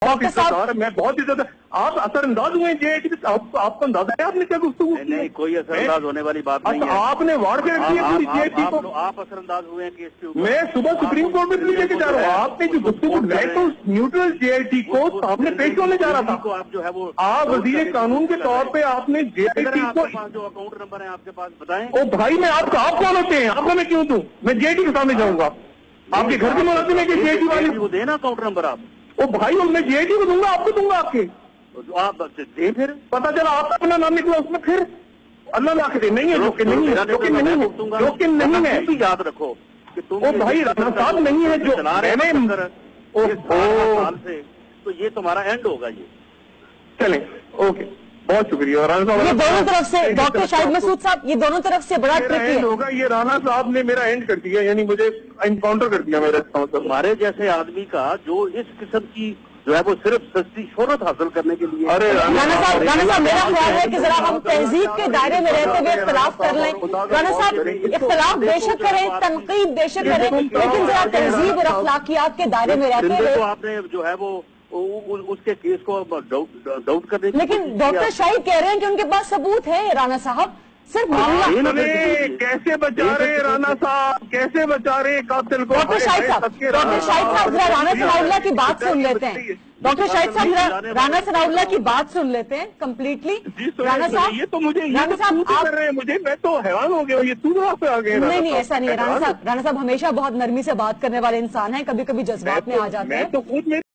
Doctor साहब मैं बहुत इज्जत, आप असरअंदाज हुए जेआईटी, आपको अंदाजा है आपने क्या गुफ्तगू की? नहीं, कोई असरअंदाज होने वाली बात नहीं है। आपने वार कर दिया पूरी जेआईटी को। आप असरअंदाज हुए हैं केस के ऊपर। मैं सुबह सुप्रीम कोर्ट में लेके जा रहा हूँ। आपने जो गुफ्तगू, मैं तो न्यूट्रल जेआईटी को सामने पेश होने जा रहा था। आप जो है वो आप वजीर कानून के तौर पे आपने जेआईटी को, जो अकाउंट नंबर है आपके पास बताएं। ओ भाई मैं आप कौन होते हैं? आपको मैं क्यों दूं? मैं जेआईटी के सामने जाऊंगा? आपके घर के मुलाजिम है कि जेआईटी वाले वो देना अकाउंट नंबर आप। ओ भाई मैं जेआईटी को दूंगा, आपको दूंगा आपके। आप दे, फिर पता चला आपका अपना नाम निकला उसमें, फिर अल्लाह ना करे। नहीं है, जोकिन नहीं है, जोकिन नहीं है, जोकिन नहीं है। भी याद रखो कि तुम ओ भाई राना साहब नहीं है जो चला रहे हैं साल से, तो ये तुम्हारा एंड होगा। ये चलें, ओके, बहुत शुक्रिया राना साहब। ये दोनों तरफ से डॉक्टर शाहिद मसूद साहब, ये दोनों तरफ से बड़ा ट्रिकी होगा। ये राना साहब ने मेरा एंड कर दिया, यानी मुझे एनकाउंटर कर दिया मेरा। हमारे जैसे आदमी का जो इस किस्म की जो है वो सिर्फ सस्ती शोहरत हासिल करने के लिए। अरे राना साहब मेरा ख्याल है कि जरा हम तहजीब के दायरे में रहते हुए इख्तलाफ कर लें। राना साहब इख्तलाफ बेशक करें, तनकीद बेशक करें, लेकिन जरा तहजीब और अखलाकियात के दायरे में रहते हुए। तो आपने जो है वो उसके केस को डाउट कर दें। लेकिन डॉक्टर शाहिद कह रहे हैं कि उनके पास सबूत है राना साहब, सिर्फ मामला। कैसे बचा रहे राना साहब, कैसे बचा रहे कातिल को? डॉक्टर शाहिद साहब जरा राना सनाउल्लाह की बात सुन लेते हैं। डॉक्टर शाहिद साहब जरा राना सनाउल्लाह की बात सुन लेते हैं कम्प्लीटली। राना साहब ये तो मुझे राना साहब कर रहे हैं, मुझे मैं तो हैरान हो गया, ये तू पे आ गए। नहीं ऐसा नहीं है राना साहब हमेशा बहुत नरमी से बात करने वाले इंसान हैं, कभी कभी जज्बात में आ जाते हैं। तो खुद